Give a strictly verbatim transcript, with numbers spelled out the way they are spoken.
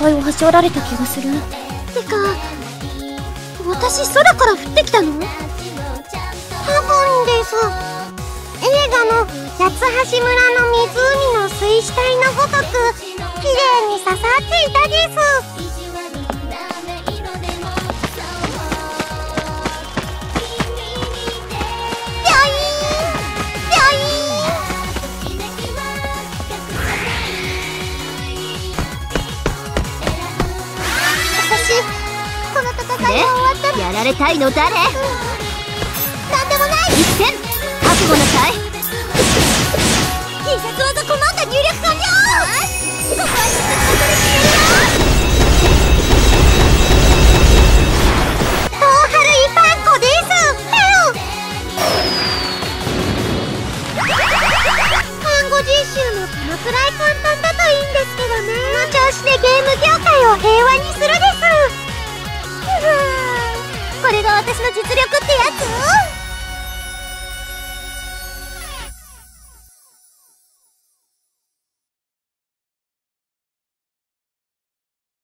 界を端折られた気がする。てか私空から降ってきたの？多分です。映画の八つ橋村の湖の水死体のごとく綺麗に刺さっていたです。この戦いが終わったらやられたいの誰？うん、なんでもない。一戦覚悟なさい。必殺技コマンド入力完了。ここは必殺技で決めるよ。東春イパンコです。看護実習もこのくらい簡単だといいんですけどね。この調子でゲーム業界を平和にするです。これが私の実力